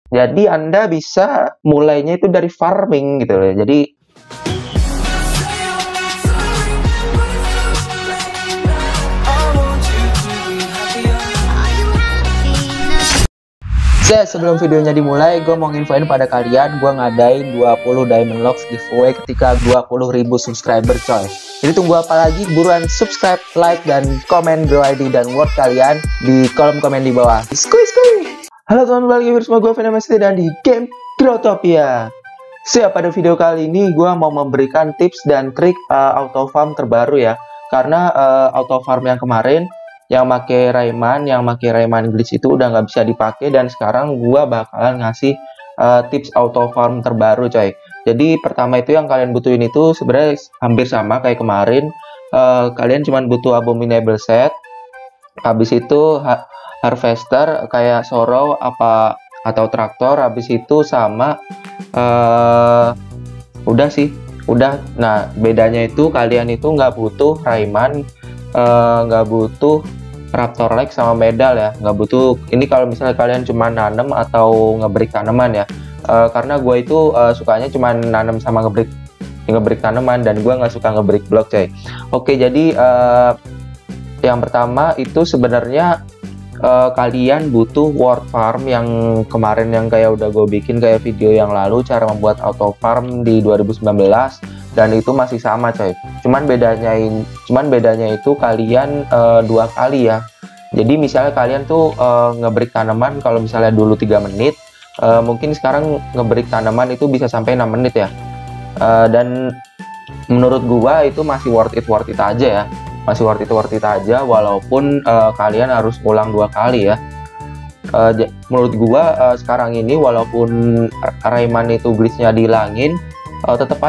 Jadi Anda bisa mulainya itu dari farming gitu loh. Jadi sebelum videonya dimulai, gue mau nginfoin pada kalian, gue ngadain 20 Diamond Locks giveaway ketika 20.000 subscriber coy. Jadi tunggu apa lagi, buruan subscribe, like, dan komen Grow ID dan word kalian di kolom komen di bawah. Skuy. Halo teman-teman, balik bersama gue VenomST dan di game Growtopia. Pada video kali ini gue mau memberikan tips dan trik auto farm terbaru ya. Karena auto farm yang kemarin yang make RAYMAN glitch itu udah nggak bisa dipakai, dan sekarang gua bakalan ngasih tips auto farm terbaru coy. Jadi pertama itu yang kalian butuhin itu sebenarnya hampir sama kayak kemarin. Kalian cuma butuh abominable set, habis itu harvester kayak sorrow atau traktor, habis itu sama udah. Nah bedanya itu kalian itu nggak butuh RAYMAN, nggak butuh raptor leg sama medal ya, nggak butuh ini kalau misalnya kalian cuma nanem atau ngebreak tanaman ya. Karena gue itu sukanya cuma nanem sama ngebreak tanaman, dan gue nggak suka ngebreak blok coy. Oke, jadi yang pertama itu sebenarnya kalian butuh word farm yang kemarin yang kayak udah gue bikin kayak video yang lalu, cara membuat auto farm di 2019, dan itu masih sama coy. Cuman bedanya itu kalian 2 kali ya. Jadi misalnya kalian tuh ngebreak tanaman kalau misalnya dulu 3 menit, mungkin sekarang ngebreak tanaman itu bisa sampai 6 menit ya. Dan menurut gua itu masih worth it aja ya. Masih worth it aja walaupun kalian harus ulang 2 kali ya. Menurut gua sekarang ini walaupun RAYMAN itu glitchnya dihilangin, tetap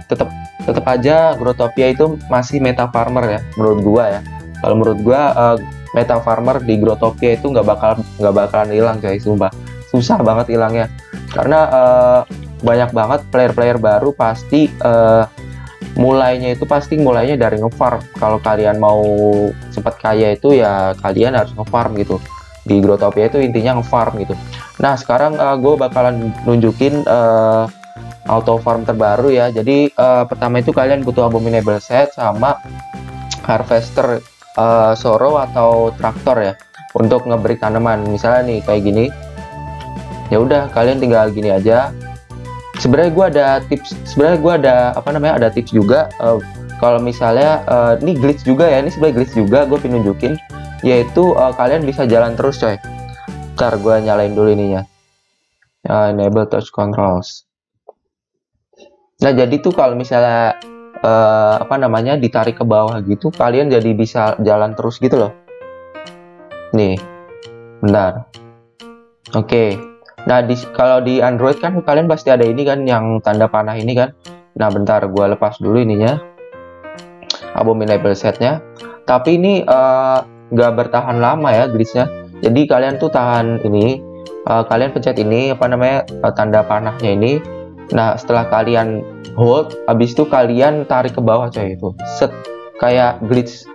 aja Growtopia itu masih meta farmer ya menurut gua ya. Kalau menurut gua meta farmer di Growtopia itu nggak bakalan hilang guys, sumpah susah banget hilangnya, karena banyak banget player baru pasti mulainya dari ngefarm. Kalau kalian mau cepat kaya itu ya kalian harus ngefarm gitu. Di Growtopia itu intinya ngefarm gitu. Nah sekarang gue bakalan nunjukin auto farm terbaru ya. Jadi pertama itu kalian butuh abominable set sama harvester sorrow atau traktor ya untuk ngebreak tanaman. Misalnya nih kayak gini, ya udah kalian tinggal gini aja. Sebenarnya gue ada ada tips juga. Kalau misalnya ini glitch juga ya, ini sebenarnya glitch juga gue pengen nunjukin, yaitu kalian bisa jalan terus coy. Ntar gue nyalain dulu ininya, enable touch controls. Nah jadi tuh kalau misalnya ditarik ke bawah gitu, kalian jadi bisa jalan terus gitu loh. Nih bentar. Oke. Nah kalau di Android kan kalian pasti ada ini kan yang tanda panah ini kan. Nah bentar gue lepas dulu ininya, abominable setnya. Tapi ini nggak bertahan lama ya glitchnya. Jadi kalian tuh tahan ini, kalian pencet ini tanda panahnya ini. Nah setelah kalian hold, habis itu kalian tarik ke bawah coy, itu set kayak glitch.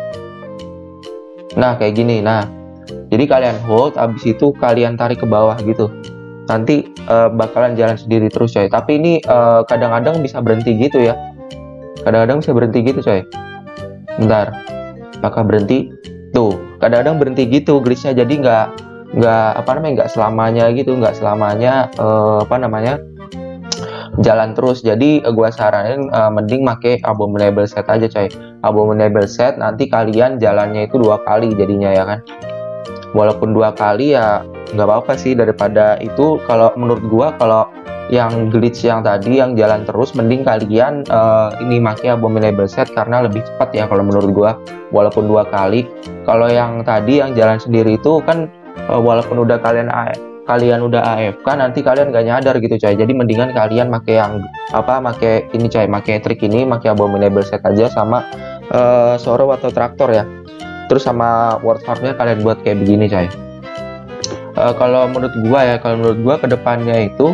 Nah kayak gini. Nah jadi kalian hold, habis itu kalian tarik ke bawah gitu, nanti bakalan jalan sendiri terus coy. Tapi ini kadang-kadang bisa berhenti gitu ya, coy. Bentar, apakah berhenti? Tuh kadang-kadang berhenti gitu glitchnya. Jadi nggak selamanya gitu, jalan terus. Jadi gua saranin mending make abominable set aja coy. Abominable set nanti kalian jalannya itu 2 kali jadinya ya kan. Walaupun 2 kali ya nggak apa-apa sih, daripada itu. Kalau menurut gua kalau yang glitch yang tadi yang jalan terus, mending kalian ini make abominable set karena lebih cepat ya kalau menurut gua, walaupun 2 kali. Kalau yang tadi yang jalan sendiri itu kan walaupun udah kalian udah AFK, nanti kalian gak nyadar gitu coy. Jadi mendingan kalian make ini coy, make trik ini, make abominable set aja sama sorrow atau traktor ya. Terus sama word farmnya kalian buat kayak begini coy. Kalau menurut gua kedepannya itu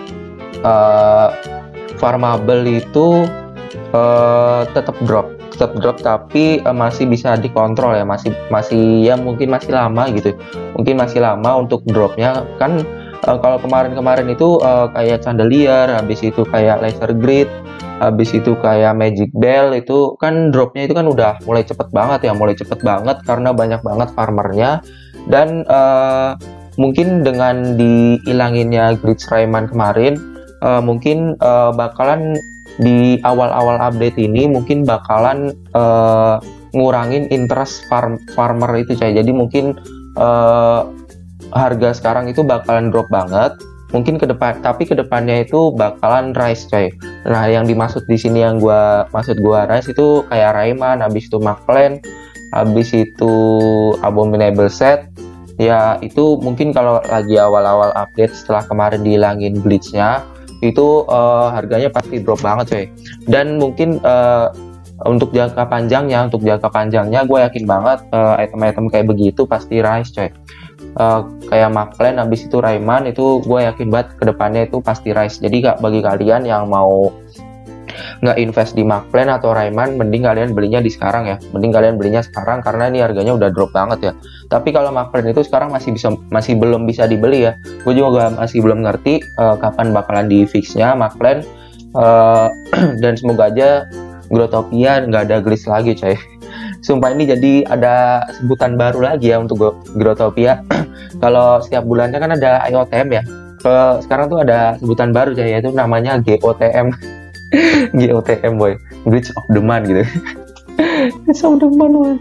farmable itu tetap drop, tapi masih bisa dikontrol ya, masih ya mungkin masih lama gitu, untuk dropnya kan. Kalau kemarin-kemarin itu kayak chandelier, habis itu kayak laser grid, habis itu kayak magic bell, itu kan dropnya itu kan udah mulai cepet banget ya, mulai cepet banget karena banyak banget farmernya. Dan mungkin dengan dihilanginnya glitch Rayman kemarin, mungkin bakalan di awal-awal update ini mungkin bakalan ngurangin interest farmer itu coy. Jadi mungkin harga sekarang itu bakalan drop banget mungkin ke depan, tapi ke depannya itu bakalan rise coy. Nah, yang dimaksud di sini yang maksud gua rise itu kayak Rayman, habis itu McLean, habis itu Abominable Set. Ya, itu mungkin kalau lagi awal-awal update setelah kemarin dihilangin glitchnya, itu harganya pasti drop banget coy. Dan mungkin untuk jangka panjangnya gue yakin banget item-item kayak begitu pasti rise coy. Kayak McLean, habis itu Rayman, itu gue yakin banget kedepannya itu pasti rise. Jadi bagi kalian yang mau nggak invest di McLean atau Rayman, mending kalian belinya di sekarang ya, mending kalian belinya sekarang karena ini harganya udah drop banget ya. Tapi kalau McLean itu sekarang masih belum bisa dibeli ya. Gue juga masih belum ngerti kapan bakalan di fixnya McLean, dan semoga aja Growtopia nggak ada glitch lagi coy. Sumpah ini jadi ada sebutan baru lagi ya untuk Growtopia. Kalau setiap bulannya kan ada AUTM ya. Kalau sekarang tuh ada sebutan baru coy, yaitu namanya GOTM. GOTM boy, glitch of the month gitu. Glitch of the month boy.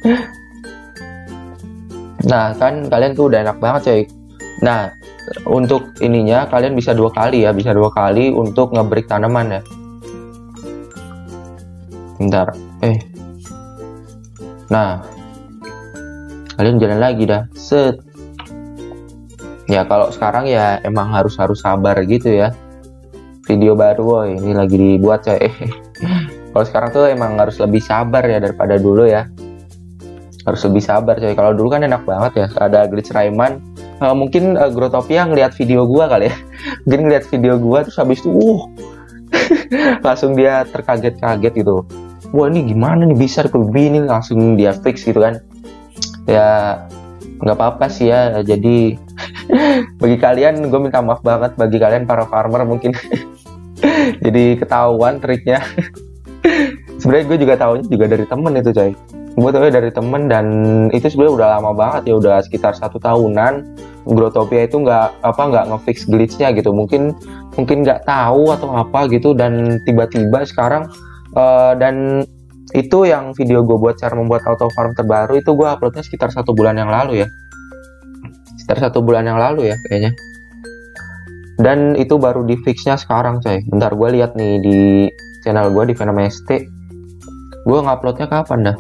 Nah kan kalian tuh udah enak banget coy. Nah untuk ininya kalian bisa dua kali untuk nge-break tanaman ya. Bentar, nah kalian jalan lagi dah, set. Ya kalau sekarang ya emang harus sabar gitu ya. Video baru woy, ini lagi dibuat coy. Kalau sekarang tuh emang harus lebih sabar ya daripada dulu ya. Harus lebih sabar coy. Kalau dulu kan enak banget ya, ada glitch Rayman. Mungkin Growtopia ngeliat video gua kali ya. Mungkin ngeliat video gua terus habis itu langsung dia terkaget-kaget gitu. Wah ini gimana nih bisa begini, langsung dia fix gitu kan. Ya nggak apa-apa sih ya. Jadi bagi kalian gue minta maaf banget, bagi kalian para farmer mungkin jadi ketahuan triknya. Sebenarnya gue juga tahunya juga dari temen itu coy. Gue tahu dari temen, dan itu sebenarnya udah lama banget ya, udah sekitar 1 tahunan Growtopia itu nggak nge-fix glitchnya gitu. Mungkin nggak tahu atau apa gitu, dan tiba-tiba sekarang dan itu yang video gue buat cara membuat auto farm terbaru itu gue uploadnya sekitar 1 bulan yang lalu ya. Sekitar 1 bulan yang lalu ya kayaknya. Dan itu baru di fixnya sekarang coy. Bentar gue lihat nih di channel gue di VenomST. Gue nguploadnya kapan dah?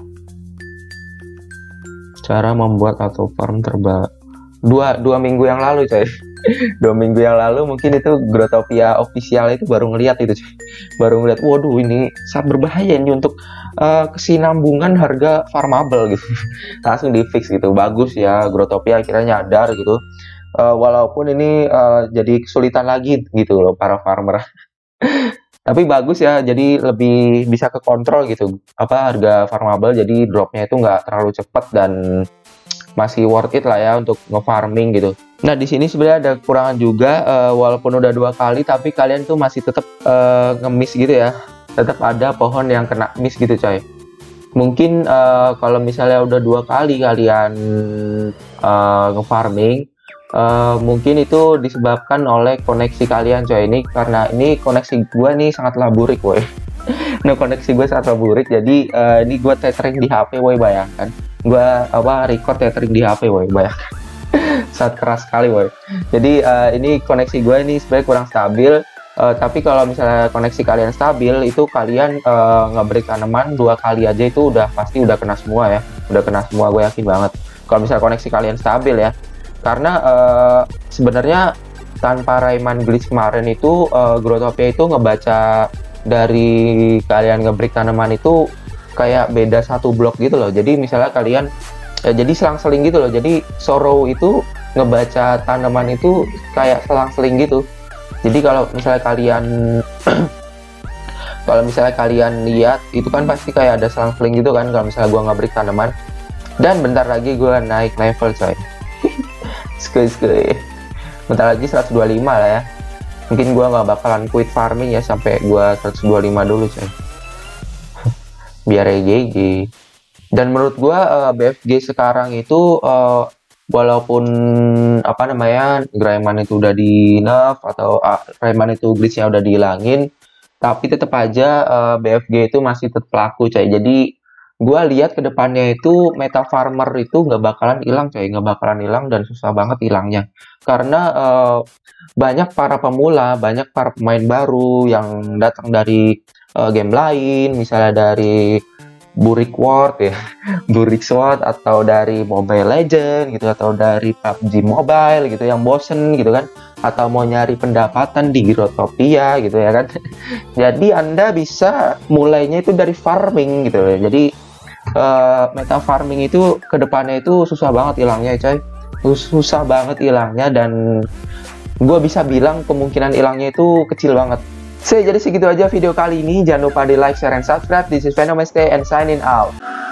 Cara membuat auto farm terbaru 2 minggu yang lalu coy. 2 minggu yang lalu mungkin itu Growtopia official itu baru ngeliat itu coy. Baru ngeliat, waduh ini sangat berbahaya ini untuk kesinambungan harga farmable gitu. Langsung di fix gitu. Bagus ya Growtopia akhirnya nyadar gitu. Walaupun ini jadi kesulitan lagi gitu loh para farmer. Tapi bagus ya, jadi lebih bisa kekontrol gitu harga farmable, jadi dropnya itu nggak terlalu cepat dan masih worth it lah ya untuk nge-farming gitu. Nah di sini sebenarnya ada kekurangan juga, walaupun udah 2 kali tapi kalian tuh masih tetap nge-miss gitu ya. Tetap ada pohon yang kena miss gitu coy. Mungkin kalau misalnya udah 2 kali kalian nge-farming, mungkin itu disebabkan oleh koneksi kalian coy. Ini karena ini koneksi gua nih sangatlah burik woy. Nah koneksi gue sangatlah burik, jadi ini gua tethering di HP woy, bayangkan. Gua record tethering di HP woy, bayangkan. Sangat keras sekali woy. Jadi ini koneksi gue ini sebenarnya kurang stabil. Tapi kalau misalnya koneksi kalian stabil, itu kalian nge-break tanaman 2 kali aja itu pasti udah kena semua ya. Udah kena semua, gue yakin banget. Kalau misalnya koneksi kalian stabil ya. Karena sebenarnya tanpa Rayman glitch kemarin itu Growtopia itu ngebaca dari kalian nge-break tanaman itu kayak beda 1 blok gitu loh. Jadi misalnya kalian jadi selang-seling gitu loh. Jadi Sorrow itu ngebaca tanaman itu kayak selang-seling gitu. Jadi kalau misalnya kalian lihat itu kan pasti kayak ada selang-seling gitu kan kalau misalnya gua nge-break tanaman. Dan bentar lagi gua naik level coy. Skuy. bentar lagi 125 lah ya. Mungkin gua nggak bakalan quit farming ya sampai gua 125 dulu coy. Biar GG. Dan menurut gua BFG sekarang itu walaupun apa namanya RAYMAN itu udah di nerf atau RAYMAN itu glitchnya udah dihilangin, tapi tetap aja BFG itu masih tetap laku coy. Jadi gue lihat kedepannya itu meta farmer itu nggak bakalan hilang coy, nggak bakalan hilang dan susah banget hilangnya karena banyak para pemula, banyak para pemain baru yang datang dari game lain, misalnya dari Burik World ya, Burik Sword, atau dari Mobile Legend gitu, atau dari PUBG Mobile gitu yang bosen gitu kan, atau mau nyari pendapatan di Growtopia gitu ya kan. Jadi Anda bisa mulainya itu dari farming gitu loh. Jadi meta farming itu kedepannya itu susah banget hilangnya coy, susah banget hilangnya, dan gue bisa bilang kemungkinan hilangnya itu kecil banget. Jadi segitu aja video kali ini. Jangan lupa di like, share, and subscribe. This is VenomST and signing out.